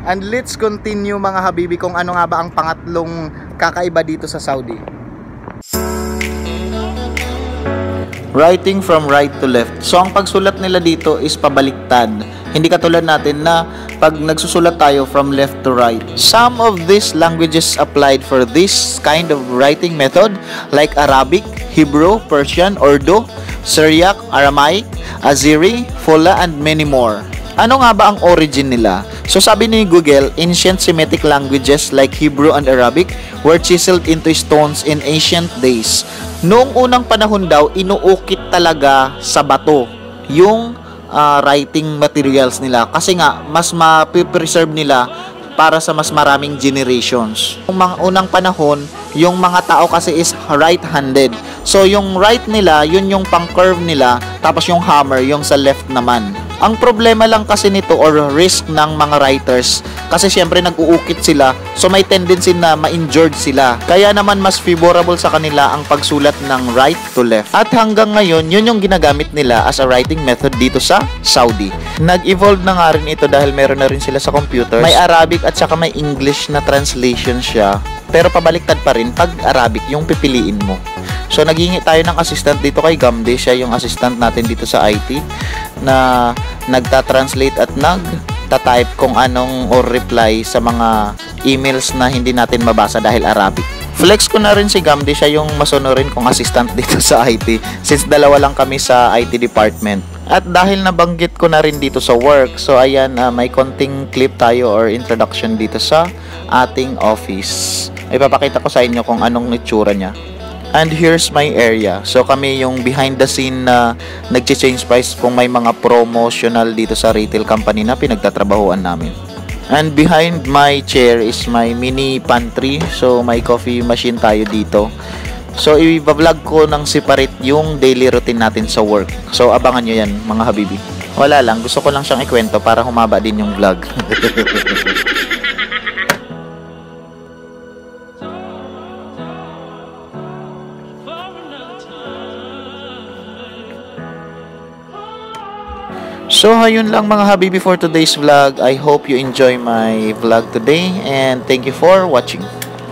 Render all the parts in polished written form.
And let's continue mga habibi kung ano nga ba ang pangatlong kakaiba dito sa Saudi. Writing from right to left. So ang pagsulat nila dito is pabaliktad. Hindi katulad natin na pag nagsusulat tayo from left to right. Some of these languages applied for this kind of writing method like Arabic, Hebrew, Persian, Urdu, Syriac, Aramaic, Azeri, Fula, and many more. Ano nga ba ang origin nila? So sabi ni Google, ancient Semitic languages like Hebrew and Arabic were chiseled into stones in ancient days. Noong unang panahon daw, inuukit talaga sa bato yung writing materials nila kasi nga mas ma-preserve nila para sa mas maraming generations. Yung mga unang panahon, yung mga tao kasi is right-handed. So yung right nila, yun yung pang-curve nila, tapos yung hammer, yung sa left naman. Ang problema lang kasi nito or risk ng mga writers kasi syempre nag-uukit sila so may tendency na ma-injured sila. Kaya naman mas favorable sa kanila ang pagsulat ng right to left. At hanggang ngayon, yun yung ginagamit nila as a writing method dito sa Saudi. Nag-evolve na nga rin ito dahil meron na rin sila sa computers. May Arabic at saka may English na translation siya. Pero pabaliktad pa rin pag Arabic yung pipiliin mo. So naghingi tayo ng assistant dito kay Gamde. Siya yung assistant natin dito sa IT na nagta-translate at nagta-type kung anong or reply sa mga emails na hindi natin mabasa dahil Arabic. Flex ko na rin si Gamde. Siya yung masunurin kong assistant dito sa IT since dalawa lang kami sa IT department. At dahil nabanggit ko na rin dito sa work, so ayan, may konting clip tayo or introduction dito sa ating office. Ipapakita ko sa inyo kung anong itsura niya. And here's my area. So kami yung behind the scene na nag-change price kung may mga promotional dito sa retail company na pinagtatrabahuan namin. And behind my chair is my mini pantry. So may coffee machine tayo dito. So i-vlog ko ng separate yung daily routine natin sa work. So abangan nyo yan mga habibi. Wala lang, gusto ko lang siyang ikwento para humaba din yung vlog. So, ayun lang mga habibi for today's vlog. I hope you enjoy my vlog today and thank you for watching.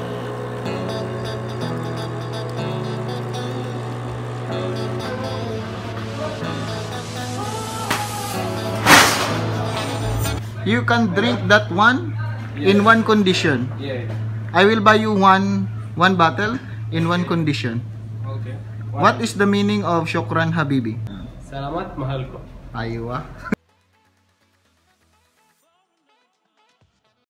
You can drink that one in one condition. Yeah. I will buy you one bottle in one condition. Okay. What is the meaning of Shukran Habibi? Salamat, mahal ko. Aywa.